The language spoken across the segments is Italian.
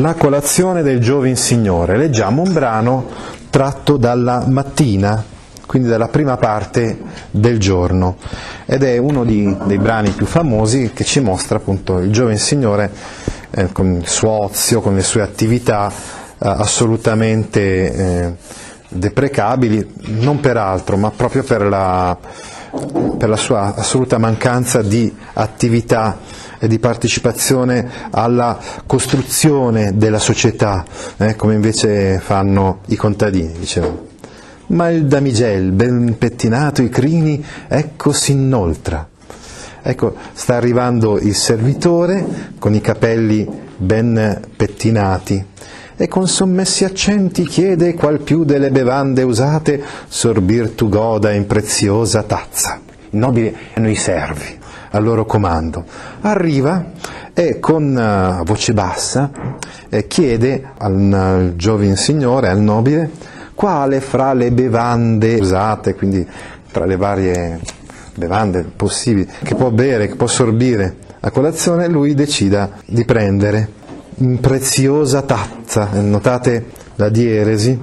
La colazione del Giovin Signore. Leggiamo un brano tratto dalla mattina, quindi dalla prima parte del giorno, ed è uno dei brani più famosi che ci mostra appunto il Giovin Signore con il suo ozio, con le sue attività assolutamente deprecabili, non per altro, ma proprio per la sua assoluta mancanza di attività e di partecipazione alla costruzione della società, come invece fanno i contadini, dicevano. Ma il damigel, ben pettinato i crini, ecco s'inoltra. Ecco, sta arrivando il servitore con i capelli ben pettinati e con sommessi accenti chiede qual più delle bevande usate sorbir tu goda in preziosa tazza. I nobili hanno i servi al loro comando. Arriva e con voce bassa chiede al Giovin Signore, al nobile, quale fra le bevande usate, quindi tra le varie bevande possibili che può bere, che può sorbire a colazione, lui decida di prendere in preziosa tazza. Notate la dieresi,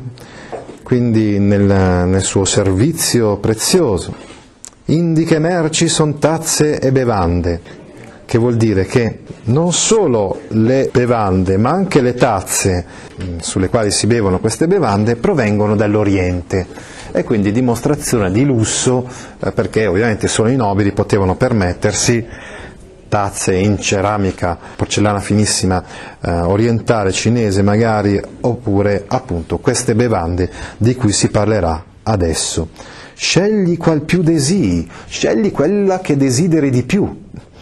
quindi nel suo servizio prezioso. Indi che merci son tazze e bevande, che vuol dire che non solo le bevande, ma anche le tazze sulle quali si bevono queste bevande provengono dall'Oriente, e quindi dimostrazione di lusso, perché ovviamente solo i nobili potevano permettersi tazze in ceramica, porcellana finissima orientale, cinese magari, oppure appunto queste bevande di cui si parlerà adesso. Scegli qual più desii, scegli quella che desideri di più.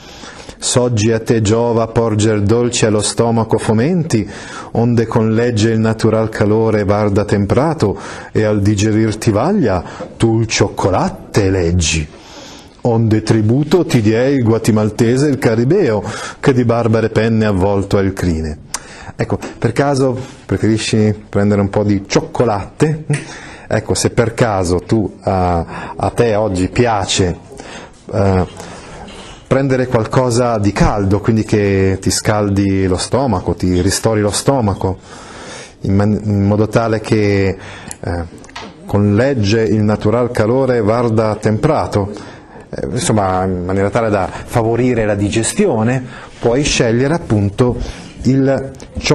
S'oggi a te giova porger dolci allo stomaco fomenti, onde con legge il natural calore varda temprato, e al digerir ti vaglia, tu il cioccolatte eleggi. Onde tributo ti diei il guatimaltese e il caribeo, che di barbare penne avvolto è il crine. Ecco, per caso preferisci prendere un po' di cioccolatte? Ecco, se per caso a te oggi piace prendere qualcosa di caldo, quindi che ti scaldi lo stomaco, ti ristori lo stomaco, in modo tale che con legge il natural calore varda temprato, insomma in maniera tale da favorire la digestione, puoi scegliere appunto il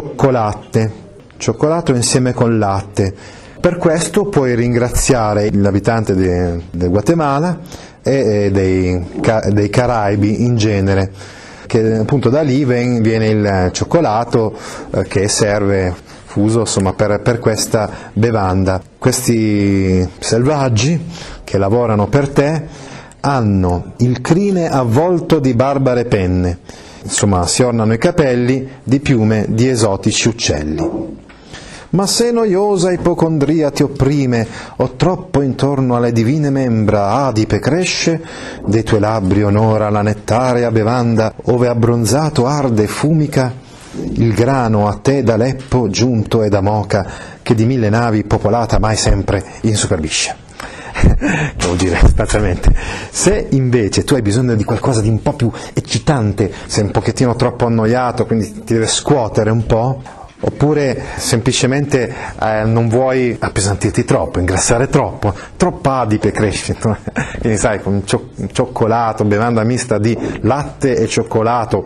cioccolato insieme con latte. Per questo puoi ringraziare l'abitante del Guatemala e dei Caraibi in genere, che appunto da lì viene il cioccolato che serve fuso insomma per questa bevanda. Questi selvaggi che lavorano per te hanno il crine avvolto di barbare penne, insomma si ornano i capelli di piume di esotici uccelli. Ma se noiosa ipocondria ti opprime, o troppo intorno alle divine membra adipe cresce, dei tuoi labbri onora la nettarea bevanda, ove abbronzato arde e fumica il grano a te d'Aleppo giunto e da Moca, che di 1000 navi popolata mai sempre insuperbisce. Che vuol dire sostanzialmente, se invece tu hai bisogno di qualcosa di un po' più eccitante, sei un pochettino troppo annoiato, quindi ti deve scuotere un po', oppure semplicemente non vuoi appesantirti troppo, ingrassare troppa adipe cresce, quindi sai, con cioccolato, bevanda mista di latte e cioccolato,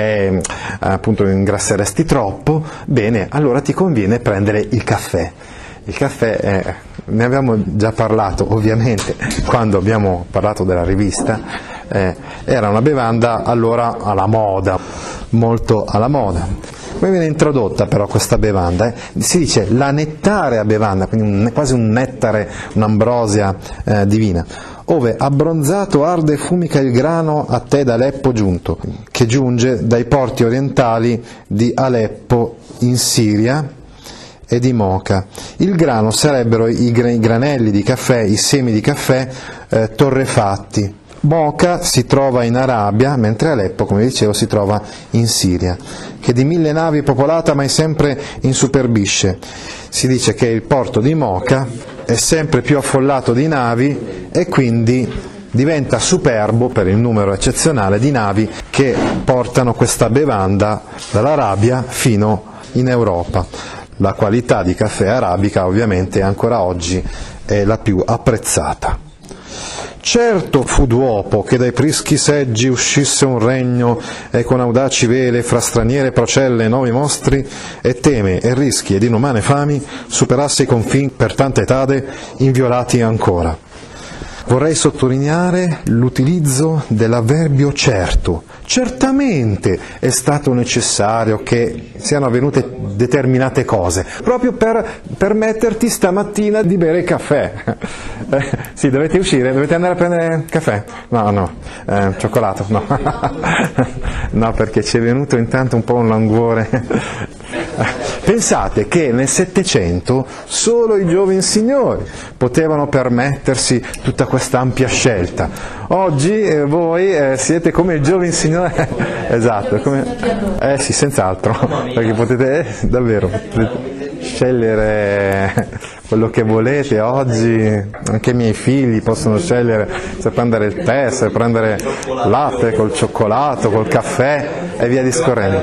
appunto ingrasseresti troppo, bene, allora ti conviene prendere il caffè. Il caffè, ne abbiamo già parlato ovviamente quando abbiamo parlato della rivista, era una bevanda allora alla moda, molto alla moda. Come viene introdotta però questa bevanda? Si dice la nettarea bevanda, quindi quasi un nettare, un'ambrosia divina, ove abbronzato arde e fumica il grano a te d'Aleppo giunto, che giunge dai porti orientali di Aleppo in Siria e di Moca. Il grano sarebbero i granelli di caffè, i semi di caffè torrefatti. Moca si trova in Arabia, mentre Aleppo, come dicevo, si trova in Siria, che di 1000 navi popolata mai sempre insuperbisce. Si dice che il porto di Moca è sempre più affollato di navi e quindi diventa superbo per il numero eccezionale di navi che portano questa bevanda dall'Arabia fino in Europa. La qualità di caffè arabica ovviamente ancora oggi è la più apprezzata. Certo fu d'uopo che dai prischi seggi uscisse un regno e con audaci vele fra straniere procelle e nuovi mostri e teme e rischi ed inumane fami superasse i confini per tante etade inviolati ancora. Vorrei sottolineare l'utilizzo dell'avverbio certo. Certamente è stato necessario che siano avvenute determinate cose, proprio per permetterti stamattina di bere il caffè. Sì, dovete uscire, dovete andare a prendere caffè? No, cioccolato, no. No, perché ci è venuto intanto un po' un languore. Pensate che nel Settecento solo i giovani signori potevano permettersi tutta questa ampia scelta. Oggi voi siete come i giovani signori, esatto, sì, senz'altro, perché potete davvero scegliere quello che volete. Oggi anche i miei figli possono scegliere se prendere il tè, se prendere latte col cioccolato, col caffè e via discorrendo.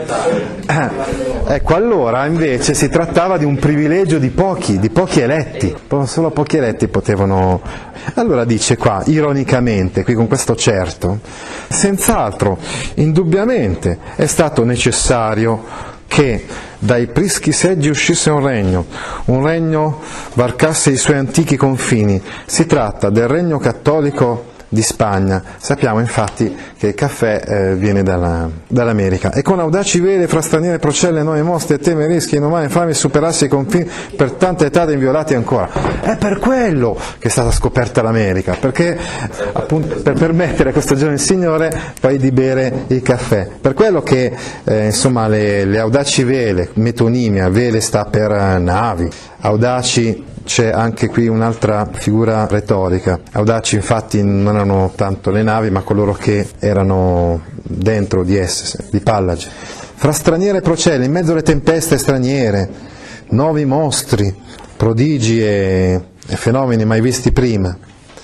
Ecco, allora invece si trattava di un privilegio di pochi eletti, solo pochi eletti potevano. Allora dice qua, ironicamente, qui con questo certo, senz'altro, indubbiamente è stato necessario che dai prischi seggi uscisse un regno varcasse i suoi antichi confini. Si tratta del regno cattolico di Spagna. Sappiamo infatti che il caffè viene dall'America. E con audaci vele fra straniere procelle, nuove mostre, teme rischi, inumane fame superasse i confini per tante etade inviolati ancora. È per quello che è stata scoperta l'America, perché appunto per permettere a questo giovane signore poi di bere il caffè. Per quello che insomma le audaci vele, metonimia, vele sta per navi, audaci. C'è anche qui un'altra figura retorica. Audaci infatti non erano tanto le navi, ma coloro che erano dentro di esse, di pallage. Fra straniere procelle, in mezzo alle tempeste straniere, nuovi mostri, prodigi e fenomeni mai visti prima.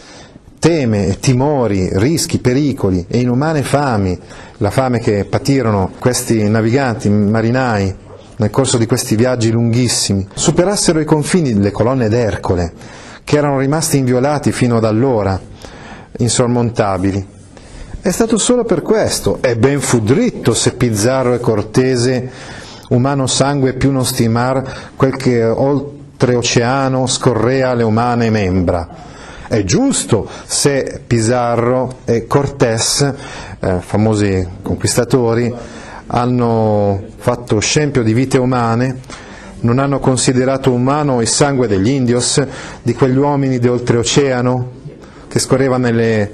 Teme, timori, rischi, pericoli e inumane fami, la fame che patirono questi naviganti, marinai, nel corso di questi viaggi lunghissimi, superassero i confini delle colonne d'Ercole, che erano rimasti inviolati fino ad allora, insormontabili. È stato solo per questo, e ben fu dritto se Pizzarro e Cortese, umano sangue più non stimar, quel che oltre oceano scorrea le umane membra. È giusto se Pizarro e Cortés, famosi conquistatori, hanno fatto scempio di vite umane, non hanno considerato umano il sangue degli indios, di quegli uomini di oltreoceano che scorreva nelle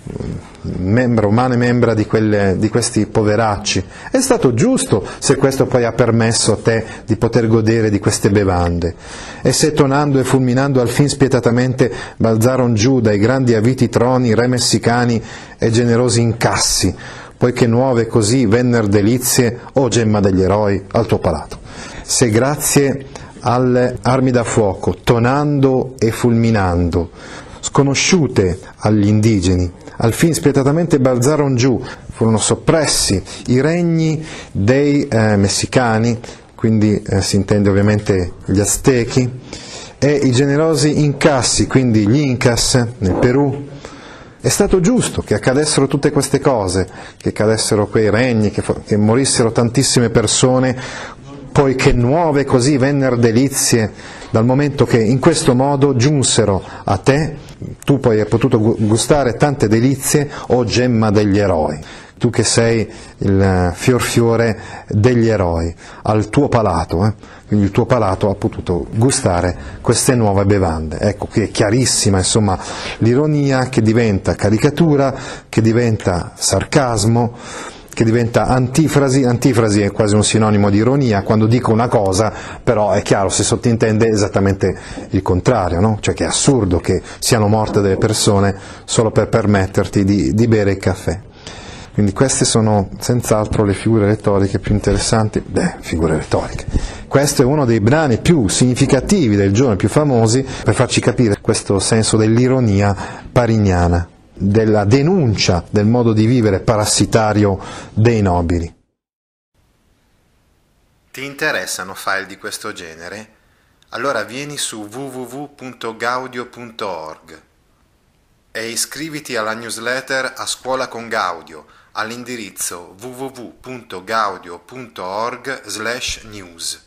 umane membra di questi poveracci. È stato giusto se questo poi ha permesso a te di poter godere di queste bevande. E se tonando e fulminando al fin spietatamente balzaron giù dai grandi aviti troni re messicani e generosi incassi, poiché nuove così venner delizie, o gemma degli eroi, al tuo palato. Se grazie alle armi da fuoco, tonando e fulminando, sconosciute agli indigeni, al fin spietatamente balzaron giù, furono soppressi i regni dei messicani, quindi si intende ovviamente gli aztechi, e i generosi incassi, quindi gli incas nel Perù. È stato giusto che accadessero tutte queste cose, che cadessero quei regni, che morissero tantissime persone, poiché nuove così venner delizie, dal momento che in questo modo giunsero a te, tu poi hai potuto gustare tante delizie, o gemma degli eroi. Tu che sei il fiore degli eroi, al tuo palato, quindi il tuo palato ha potuto gustare queste nuove bevande. Ecco, qui è chiarissima insomma l'ironia che diventa caricatura, che diventa sarcasmo, che diventa antifrasi. Antifrasi è quasi un sinonimo di ironia, quando dico una cosa però è chiaro, si sottintende esattamente il contrario, no? Cioè che è assurdo che siano morte delle persone solo per permetterti di bere il caffè. Quindi queste sono senz'altro le figure retoriche più interessanti. Figure retoriche. Questo è uno dei brani più significativi del giorno, più famosi, per farci capire questo senso dell'ironia parignana, della denuncia del modo di vivere parassitario dei nobili. Ti interessano file di questo genere? Allora vieni su www.gaudio.org e iscriviti alla newsletter A Scuola con Gaudio all'indirizzo www.gaudio.org/news.